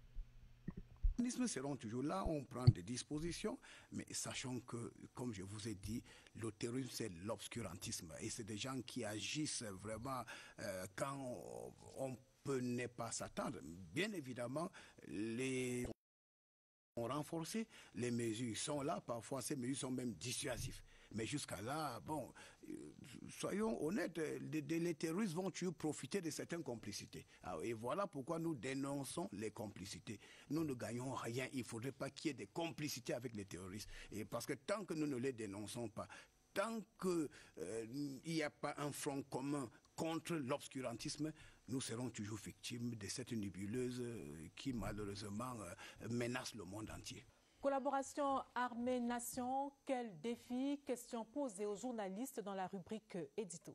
Les mécanismes seront toujours là, on prend des dispositions, mais sachant que, comme je vous ai dit, le terrorisme, c'est l'obscurantisme. Et c'est des gens qui agissent vraiment euh, quand on peut ne pas s'attendre. Bien évidemment, les ont renforcé, les mesures sont là, parfois ces mesures sont même dissuasives. Mais jusqu'à là, bon, soyons honnêtes, les, les terroristes vont toujours profiter de certaines complicités. Alors, et voilà pourquoi nous dénonçons les complicités. Nous ne gagnons rien, il ne faudrait pas qu'il y ait des complicités avec les terroristes. Et parce que tant que nous ne les dénonçons pas, tant qu'il n'y euh, a pas un front commun contre l'obscurantisme, nous serons toujours victimes de cette nébuleuse qui malheureusement menace le monde entier. Collaboration armée-nation, quel défi? Question posée aux journalistes dans la rubrique édito.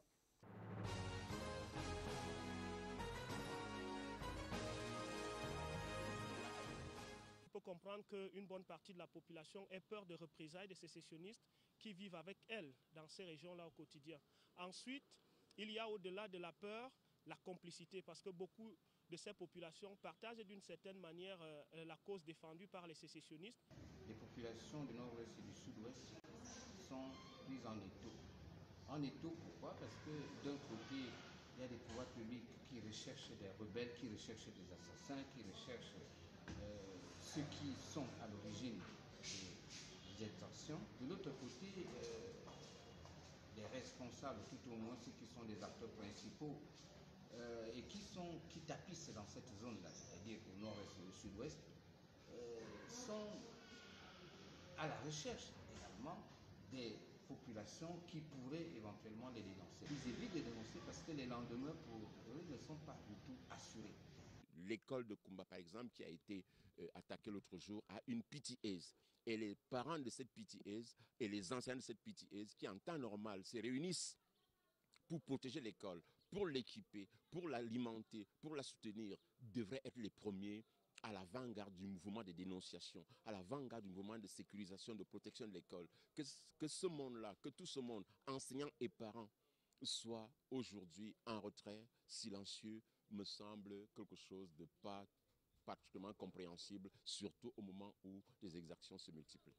Il faut comprendre qu'une bonne partie de la population ait peur de représailles des sécessionnistes qui vivent avec elle dans ces régions-là au quotidien. Ensuite, il y a au-delà de la peur, la complicité, parce que beaucoup de ces populations partagent d'une certaine manière euh, la cause défendue par les sécessionnistes. Les populations du nord-ouest et du sud-ouest sont prises en étau. En étau, pourquoi? Parce que d'un côté, il y a des pouvoirs publics qui recherchent des rebelles, qui recherchent des assassins, qui recherchent euh, ceux qui sont à l'origine des, des exactions. De l'autre côté, euh, les responsables, tout au moins ceux qui sont les acteurs principaux, Euh, et qui, sont, qui tapissent dans cette zone-là, c'est-à-dire au nord-est et au sud-ouest, euh, sont à la recherche également des populations qui pourraient éventuellement les dénoncer. Ils évitent de dénoncer parce que les lendemains pour eux ne sont pas du tout assurés. L'école de Kumba, par exemple, qui a été euh, attaquée l'autre jour, a une P T A S. Et les parents de cette P T A S et les anciens de cette P T A S, qui en temps normal se réunissent pour protéger l'école, pour l'équiper, pour l'alimenter, pour la soutenir, devraient être les premiers à l'avant-garde du mouvement de dénonciation, à l'avant-garde du mouvement de sécurisation, de protection de l'école. Que, que ce monde-là, que tout ce monde, enseignants et parents, soit aujourd'hui en retrait, silencieux, me semble quelque chose de pas particulièrement compréhensible, surtout au moment où les exactions se multiplient.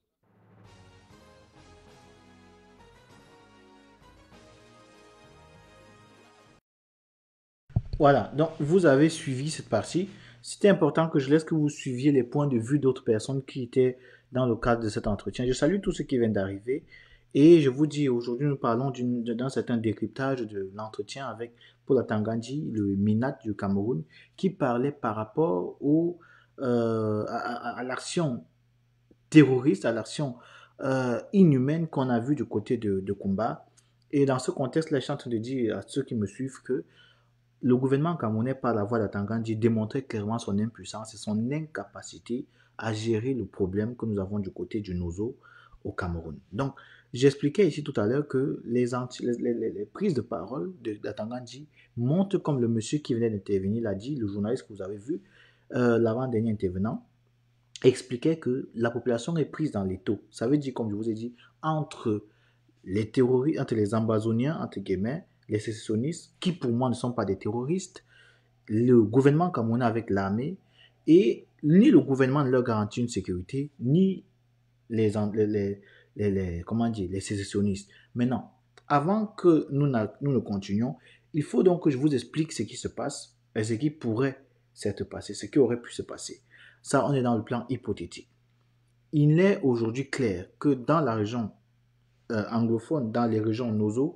Voilà, donc vous avez suivi cette partie. C'était important que je laisse que vous suiviez les points de vue d'autres personnes qui étaient dans le cadre de cet entretien. Je salue tous ceux qui viennent d'arriver et je vous dis, aujourd'hui nous parlons d'un certain décryptage de l'entretien avec Paul Tangandji, le Minat du Cameroun, qui parlait par rapport au, euh, à, à, à l'action terroriste, à l'action euh, inhumaine qu'on a vue du côté de, de Kumba. Et dans ce contexte-là, je suis en train de dire à ceux qui me suivent que le gouvernement camerounais, par la voix d'Atangandji, démontrait clairement son impuissance et son incapacité à gérer le problème que nous avons du côté du Nozo au Cameroun. Donc, j'expliquais ici tout à l'heure que les, anti, les, les, les prises de parole d'Atangandji montrent, comme le monsieur qui venait d'intervenir l'a dit, le journaliste que vous avez vu, euh, l'avant-dernier intervenant, expliquait que la population est prise dans l'étau. Ça veut dire, comme je vous ai dit, entre les terroristes, entre les Ambazoniens, entre guillemets, les sécessionnistes, qui pour moi ne sont pas des terroristes, le gouvernement camerounais avec l'armée, et ni le gouvernement ne leur garantit une sécurité, ni les, les, les, les, les, comment dire, les sécessionnistes. Maintenant, avant que nous, nous ne continuions, il faut donc que je vous explique ce qui se passe et ce qui pourrait s'être passé, ce qui aurait pu se passer. Ça, on est dans le plan hypothétique. Il est aujourd'hui clair que dans la région euh, anglophone, dans les régions Nozo,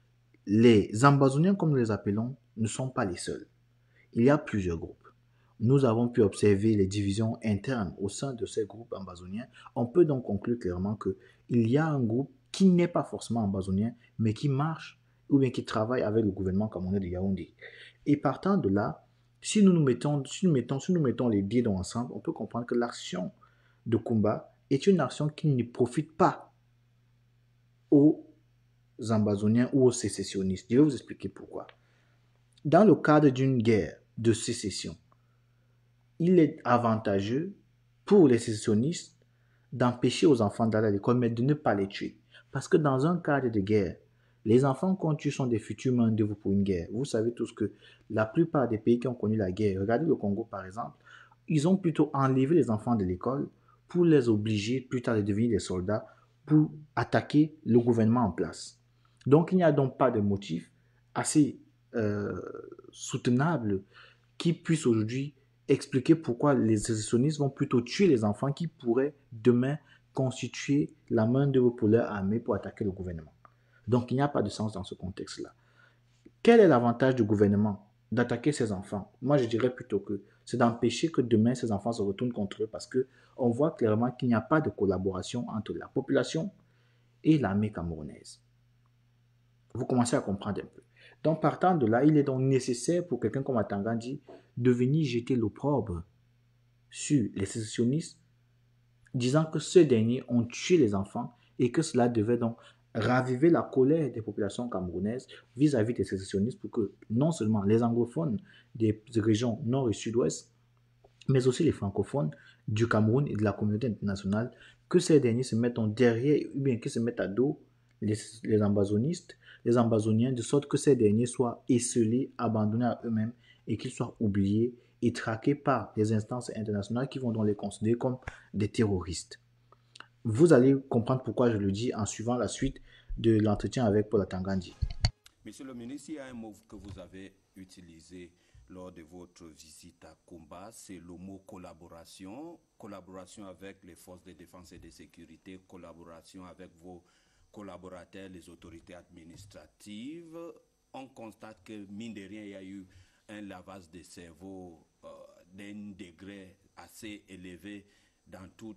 les Ambazoniens, comme nous les appelons, ne sont pas les seuls. Il y a plusieurs groupes. Nous avons pu observer les divisions internes au sein de ces groupes ambazoniens. On peut donc conclure clairement qu'il y a un groupe qui n'est pas forcément ambazonien, mais qui marche ou bien qui travaille avec le gouvernement camerounais de Yaoundé. Et partant de là, si nous nous mettons, si nous mettons, si nous mettons les pieds ensemble, on peut comprendre que l'action de Kumba est une action qui ne profite pas aux Ambazoniens ou aux sécessionnistes. Je vais vous expliquer pourquoi. Dans le cadre d'une guerre de sécession, il est avantageux pour les sécessionnistes d'empêcher aux enfants d'aller à l'école, mais de ne pas les tuer. Parce que dans un cadre de guerre, les enfants qu'on tue sont des futurs main-d'œuvre pour une guerre. Vous savez tous que la plupart des pays qui ont connu la guerre, regardez le Congo par exemple, ils ont plutôt enlevé les enfants de l'école pour les obliger plus tard à devenir des soldats pour attaquer le gouvernement en place. Donc il n'y a donc pas de motif assez euh, soutenable qui puisse aujourd'hui expliquer pourquoi les sécessionnistes vont plutôt tuer les enfants qui pourraient demain constituer la main-d'œuvre pour leur armée pour attaquer le gouvernement. Donc il n'y a pas de sens dans ce contexte-là. Quel est l'avantage du gouvernement d'attaquer ces enfants? Moi je dirais plutôt que c'est d'empêcher que demain ces enfants se retournent contre eux parce qu'on voit clairement qu'il n'y a pas de collaboration entre la population et l'armée camerounaise. Vous commencez à comprendre un peu. Donc partant de là, il est donc nécessaire pour quelqu'un comme Tangandji de venir jeter l'opprobre sur les sécessionnistes, disant que ceux derniers ont tué les enfants et que cela devait donc raviver la colère des populations camerounaises vis-à-vis des sécessionnistes pour que non seulement les anglophones des régions nord et sud-ouest, mais aussi les francophones du Cameroun et de la communauté internationale, que ces derniers se mettent derrière ou bien qu'ils se mettent à dos les, les ambazonistes, les ambazoniens, de sorte que ces derniers soient esselés, abandonnés à eux-mêmes et qu'ils soient oubliés et traqués par les instances internationales qui vont donc les considérer comme des terroristes. Vous allez comprendre pourquoi je le dis en suivant la suite de l'entretien avec Paul Tangandji. Monsieur le ministre, il y a un mot que vous avez utilisé lors de votre visite à Kumba, c'est le mot collaboration. Collaboration avec les forces de défense et de sécurité, collaboration avec vos collaborateurs, les autorités administratives. On constate que, mine de rien, il y a eu un lavage de cerveau euh, d'un degré assez élevé dans toute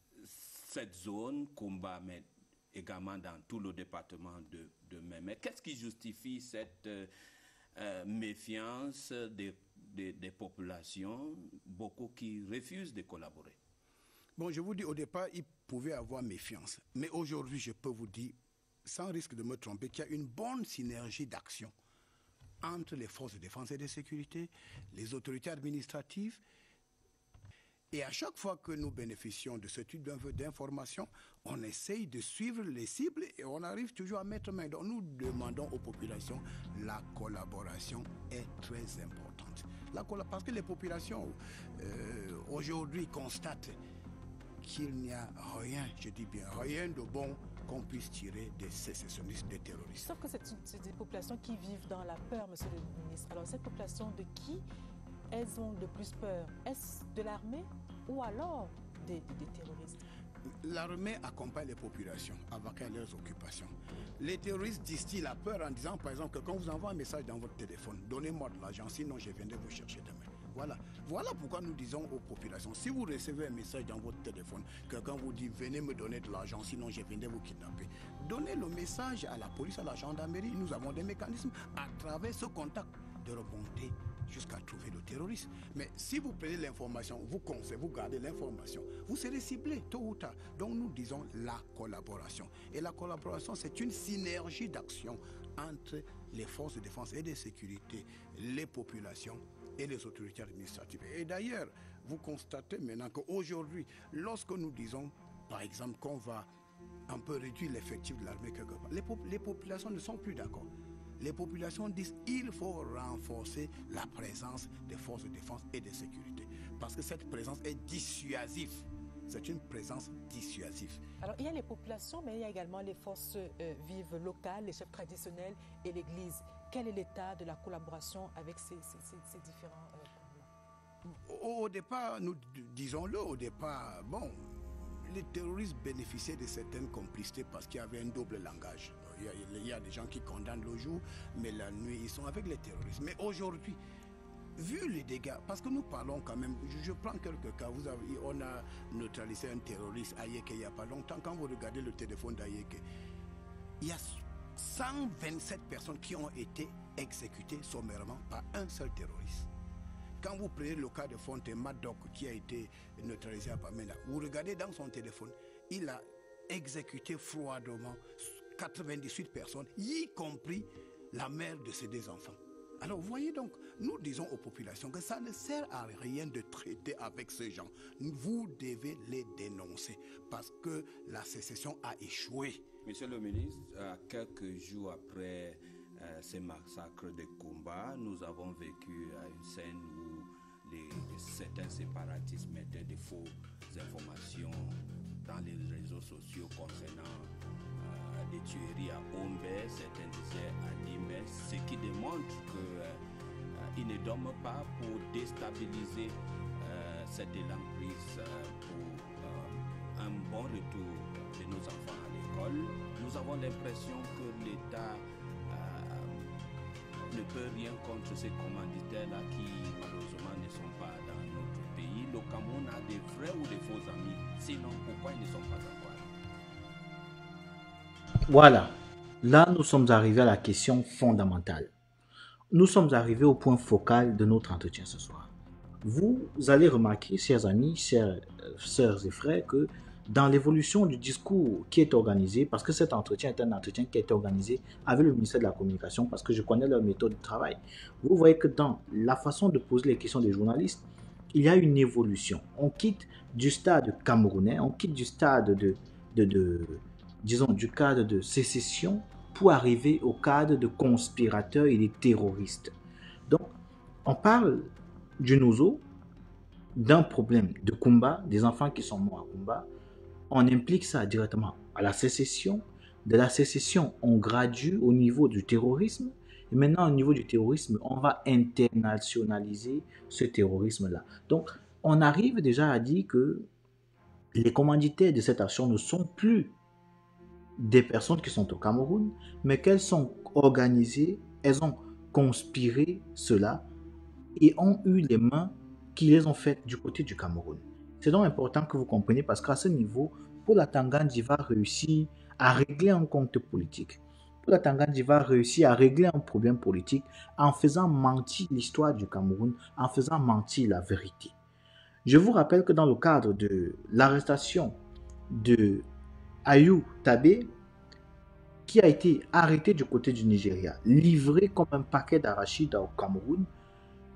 cette zone, Kumba, mais également dans tout le département de, de Mémé. Qu'est-ce qui justifie cette euh, euh, méfiance des, des, des populations, beaucoup qui refusent de collaborer? Bon, je vous dis, au départ, il pouvait avoir méfiance. Mais aujourd'hui, je peux vous dire, sans risque de me tromper, qu'il y a une bonne synergie d'action entre les forces de défense et de sécurité, les autorités administratives Et à chaque fois que nous bénéficions de ce type d'informations, on essaye de suivre les cibles et on arrive toujours à mettre main. Donc nous demandons aux populations, la collaboration est très importante. La, parce que les populations euh, aujourd'hui constatent qu'il n'y a rien, je dis bien rien de bon qu'on puisse tirer des sécessionnistes, des terroristes. Sauf que c'est des populations qui vivent dans la peur, monsieur le ministre. Alors cette population, de qui elles ont le plus peur? Est-ce de l'armée ou alors des, des, des terroristes? L'armée accompagne les populations avec leurs occupations. Les terroristes distillent la peur en disant, par exemple, que quand vous envoie un message dans votre téléphone, donnez-moi de l'argent, sinon je viendrai vous chercher demain. Voilà. Voilà pourquoi nous disons aux populations, si vous recevez un message dans votre téléphone, quelqu'un vous dit, venez me donner de l'argent, sinon je viendrai vous kidnapper. Donnez le message à la police, à la gendarmerie. Nous avons des mécanismes à travers ce contact de remonter jusqu'à trouver le terroriste. Mais si vous prenez l'information, vous conservez, vous gardez l'information, vous serez ciblé tôt ou tard. Donc nous disons la collaboration. Et la collaboration, c'est une synergie d'action entre les forces de défense et de sécurité, les populations et les autorités administratives. Et d'ailleurs, vous constatez maintenant qu'aujourd'hui, lorsque nous disons, par exemple, qu'on va un peu réduire l'effectif de l'armée quelque part, les, pop les populations ne sont plus d'accord. Les populations disent qu'il faut renforcer la présence des forces de défense et de sécurité. Parce que cette présence est dissuasive. C'est une présence dissuasive. Alors, il y a les populations, mais il y a également les forces euh, vives locales, les chefs traditionnels et l'Église. Quel est l'état de la collaboration avec ces, ces, ces, ces différents euh, au, au départ, nous disons-le, au départ, bon, les terroristes bénéficiaient de certaines complicités parce qu'il y avait un double langage. Il y, a, il y a des gens qui condamnent le jour, mais la nuit, ils sont avec les terroristes. Mais aujourd'hui, vu les dégâts, parce que nous parlons quand même, je, je prends quelques cas, vous avez, on a neutralisé un terroriste à Yeke il n'y a pas longtemps. Quand vous regardez le téléphone d'Ayeke, il y a cent vingt-sept personnes qui ont été exécutées sommairement par un seul terroriste. Quand vous prenez le cas de Fontaine Madoc qui a été neutralisé à Pamela, vous regardez dans son téléphone, il a exécuté froidement quatre-vingt-dix-huit personnes, y compris la mère de ses deux enfants. Alors vous voyez donc, nous disons aux populations que ça ne sert à rien de traiter avec ces gens. Vous devez les dénoncer parce que la sécession a échoué. Monsieur le ministre, à quelques jours après euh, ces massacres de Kumba, nous avons vécu à une scène où les, certains séparatistes mettaient de fausses informations dans les réseaux sociaux concernant euh, les tueries à Ombe, certains disaient à Nimes, ce qui démontre qu'ils euh, ne dorment pas pour déstabiliser euh, cet élan prise euh, pour euh, un bon retour de nos enfants à l'école. Nous avons l'impression que l'État euh, ne peut rien contre ces commanditaires-là qui malheureusement ne sont pas dans notre pays. Le Cameroun a des vrais ou des faux amis. Sinon, pourquoi ils ne sont pas encore là? Voilà. Là, nous sommes arrivés à la question fondamentale. Nous sommes arrivés au point focal de notre entretien ce soir. Vous allez remarquer, chers amis, chers sœurs et frères, que dans l'évolution du discours qui est organisé, parce que cet entretien est un entretien qui a été organisé avec le ministère de la Communication, parce que je connais leur méthode de travail, vous voyez que dans la façon de poser les questions des journalistes, il y a une évolution. On quitte du stade camerounais, on quitte du stade de, de, de disons, du cadre de sécession pour arriver au cadre de conspirateurs et de terroristes. Donc, on parle du Nozo, d'un problème de Kumba, des enfants qui sont morts à Kumba. On implique ça directement à la sécession. De la sécession, on gradue au niveau du terrorisme. Et maintenant, au niveau du terrorisme, on va internationaliser ce terrorisme-là. Donc, on arrive déjà à dire que les commanditaires de cette action ne sont plus des personnes qui sont au Cameroun, mais qu'elles sont organisées, elles ont conspiré cela et ont eu les mains qui les ont faites du côté du Cameroun. C'est donc important que vous compreniez parce qu'à ce niveau, pour la Tanganyika va réussir à régler un compte politique. Pour la Tanganyika va réussir à régler un problème politique en faisant mentir l'histoire du Cameroun, en faisant mentir la vérité. Je vous rappelle que dans le cadre de l'arrestation de Ayou Tabé, qui a été arrêté du côté du Nigeria, livré comme un paquet d'arachides au Cameroun,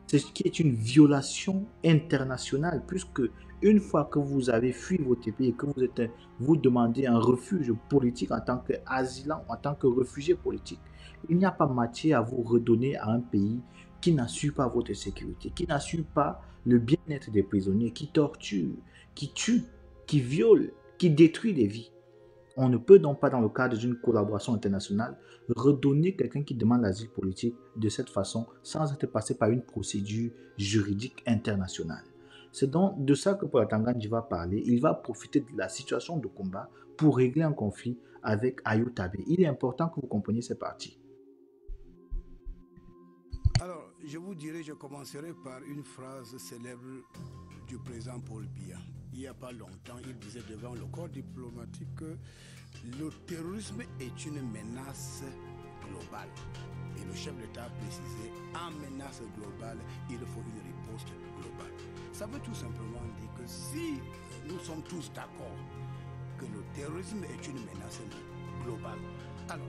ce qui est une violation internationale, puisque une fois que vous avez fui votre pays et que vous, êtes, vous demandez un refuge politique en tant qu'asylant, en tant que réfugié politique, il n'y a pas matière à vous redonner à un pays qui n'assure pas votre sécurité, qui n'assure pas le bien-être des prisonniers, qui torture, qui tue, qui viole, qui détruit des vies. On ne peut donc pas, dans le cadre d'une collaboration internationale, redonner quelqu'un qui demande l'asile politique de cette façon sans être passé par une procédure juridique internationale. C'est donc de ça que Paul Atanga va parler. Il va profiter de la situation de combat pour régler un conflit avec Ayou Tabé. Il est important que vous compreniez ces parties. Alors, je vous dirais, je commencerai par une phrase célèbre du président Paul Biya. Il n'y a pas longtemps, il disait devant le corps diplomatique que le terrorisme est une menace globale. Et le chef d'État a précisé, en menace globale, il faut une riposte globale. Ça veut tout simplement dire que si nous sommes tous d'accord que le terrorisme est une menace globale, alors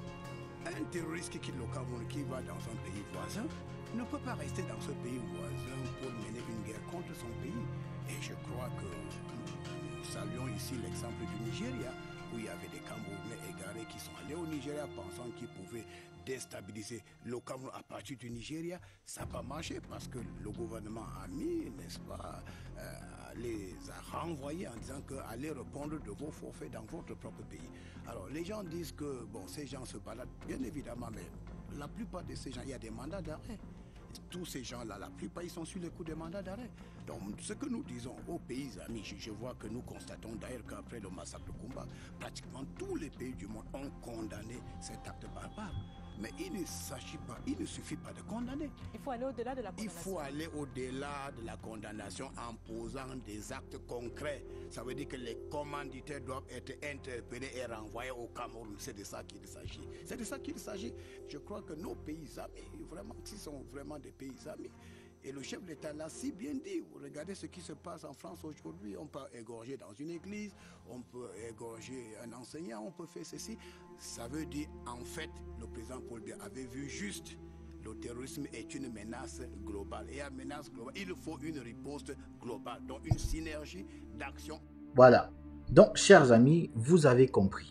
un terroriste qui quitte le Cameroun, qui va dans un pays voisin, ne peut pas rester dans ce pays voisin pour mener une guerre contre son pays. Et je crois que nous saluons ici l'exemple du Nigeria, où il y avait des Camerounais égarés qui sont allés au Nigeria pensant qu'ils pouvaient déstabiliser le Cameroun à partir du Nigeria. Ça n'a pas marché parce que le gouvernement a mis, n'est-ce pas, euh, les a renvoyés en disant que allez répondre de vos forfaits dans votre propre pays. Alors les gens disent que bon, ces gens se baladent, bien évidemment, mais la plupart de ces gens, il y a des mandats d'arrêt. Tous ces gens-là, la plupart, ils sont sur le coup des mandats d'arrêt. Donc, ce que nous disons aux pays amis, je, je vois que nous constatons d'ailleurs qu'après le massacre de Kumba, pratiquement tous les pays du monde ont condamné cet acte barbare. Mais il ne s'agit pas, il ne suffit pas de condamner. Il faut aller au-delà de la condamnation. Il faut aller au-delà de la condamnation en posant des actes concrets. Ça veut dire que les commanditaires doivent être interpellés et renvoyés au Cameroun. C'est de ça qu'il s'agit. C'est de ça qu'il s'agit. Je crois que nos pays amis, vraiment, ils sont vraiment des pays amis. Et le chef d'État l'a si bien dit. Regardez ce qui se passe en France aujourd'hui. On peut égorger dans une église, on peut égorger un enseignant, on peut faire ceci. Ça veut dire, en fait, le président Paul Biya avait vu juste. Le terrorisme est une menace globale. Et à menace globale, il faut une riposte globale. Donc une synergie d'action. Voilà. Donc, chers amis, vous avez compris.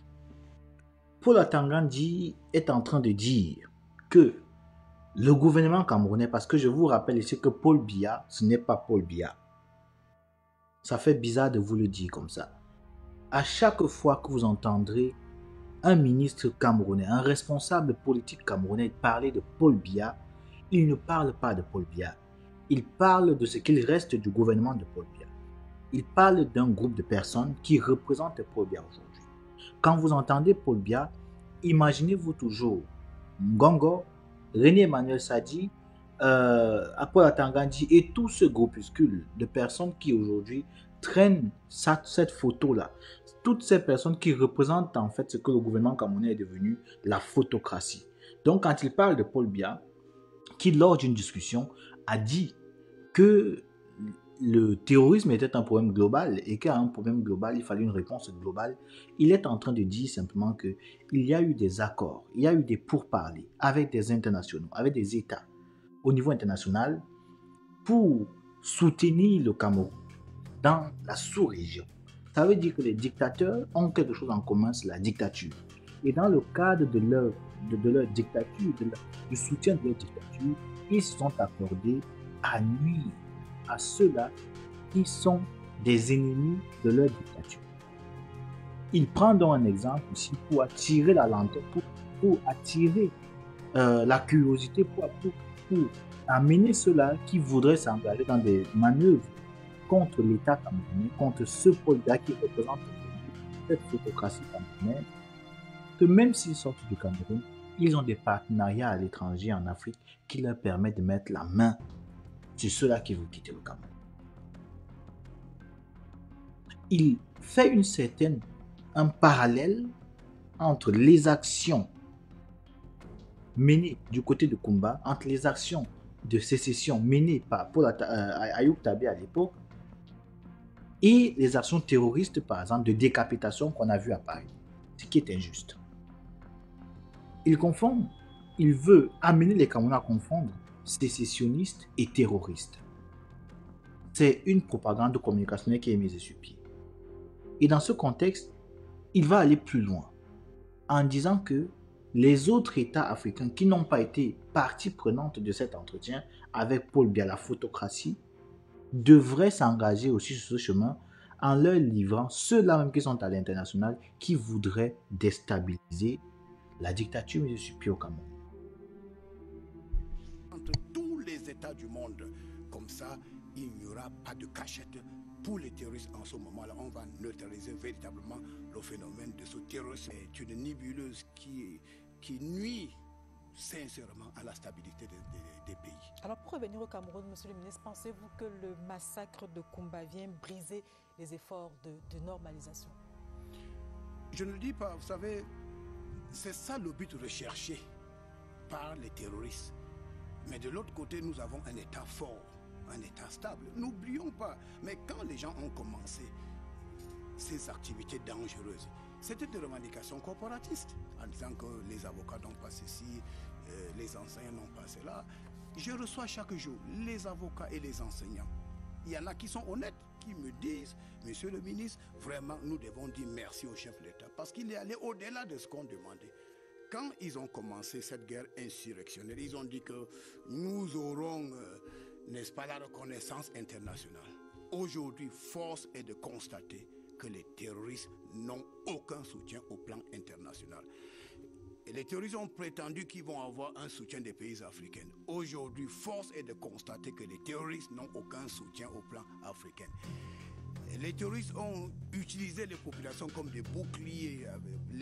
Paul Atanga est en train de dire que le gouvernement camerounais, parce que je vous rappelle ici que Paul Biya, ce n'est pas Paul Biya. Ça fait bizarre de vous le dire comme ça. À chaque fois que vous entendrez un ministre camerounais, un responsable politique camerounais parler de Paul Biya, il ne parle pas de Paul Biya. Il parle de ce qu'il reste du gouvernement de Paul Biya. Il parle d'un groupe de personnes qui représentent Paul Biya aujourd'hui. Quand vous entendez Paul Biya, imaginez-vous toujours Ngongo, René Emmanuel Sadi, euh, Paul Atanga et tout ce groupuscule de personnes qui aujourd'hui traînent ça, cette photo-là. Toutes ces personnes qui représentent en fait ce que le gouvernement camerounais est devenu la photocratie. Donc quand il parle de Paul Biya, qui lors d'une discussion a dit que le terrorisme était un problème global et qu'à un problème global, il fallait une réponse globale, il est en train de dire simplement qu'il y a eu des accords, il y a eu des pourparlers avec des internationaux, avec des États au niveau international pour soutenir le Cameroun dans la sous-région. Ça veut dire que les dictateurs ont quelque chose en commun, c'est la dictature. Et dans le cadre de leur, de, de leur dictature, de leur, du soutien de leur dictature, ils se sont accordés à nuire à ceux-là qui sont des ennemis de leur dictature. Il prend donc un exemple ici pour attirer la lenteur, pour, pour attirer euh, la curiosité, pour, pour, pour amener ceux-là qui voudraient s'engager dans des manœuvres contre l'État camerounais, contre ce Paul Biya qui représente cette photocratie camerounaise, que même s'ils sortent du Cameroun, ils ont des partenariats à l'étranger en Afrique qui leur permettent de mettre la main sur ceux-là qui veulent quitter le Cameroun. Il fait une certaine, un parallèle entre les actions menées du côté de Kumba, entre les actions de sécession menées par Paul Ayou Tabé à l'époque et les actions terroristes, par exemple, de décapitation qu'on a vues à Paris, ce qui est injuste. Il confond, il veut amener les Camerounais à confondre sécessionniste et terroriste. C'est une propagande communicationnelle qui est mise sur pied. Et dans ce contexte, il va aller plus loin en disant que les autres États africains qui n'ont pas été partie prenante de cet entretien avec Paul Biya, la photocratie, devraient s'engager aussi sur ce chemin en leur livrant ceux-là même qui sont à l'international qui voudraient déstabiliser la dictature mise sur pied au Cameroun. Entre tous les États du monde, comme ça, il n'y aura pas de cachette pour les terroristes en ce moment-là. On va neutraliser véritablement le phénomène de ce terrorisme. C'est une nébuleuse qui, qui nuit sincèrement à la stabilité des, des, des pays. Alors pour revenir au Cameroun, monsieur le ministre, pensez-vous que le massacre de Koumba vient briser les efforts de, de normalisation? Je ne le dis pas, vous savez, c'est ça le but recherché par les terroristes. Mais de l'autre côté, nous avons un État fort, un État stable. N'oublions pas, mais quand les gens ont commencé ces activités dangereuses, c'était des revendications corporatistes, en disant que les avocats n'ont pas ceci, euh, les enseignants n'ont pas cela. Je reçois chaque jour les avocats et les enseignants. Il y en a qui sont honnêtes, qui me disent, monsieur le ministre, vraiment, nous devons dire merci au chef de l'État, parce qu'il est allé au-delà de ce qu'on demandait. Quand ils ont commencé cette guerre insurrectionnelle, ils ont dit que nous aurons, euh, n'est-ce pas, la reconnaissance internationale. Aujourd'hui, force est de constater que les terroristes n'ont aucun soutien au plan international. Et les terroristes ont prétendu qu'ils vont avoir un soutien des pays africains. Aujourd'hui, force est de constater que les terroristes n'ont aucun soutien au plan africain. Et les terroristes ont utilisé les populations comme des boucliers.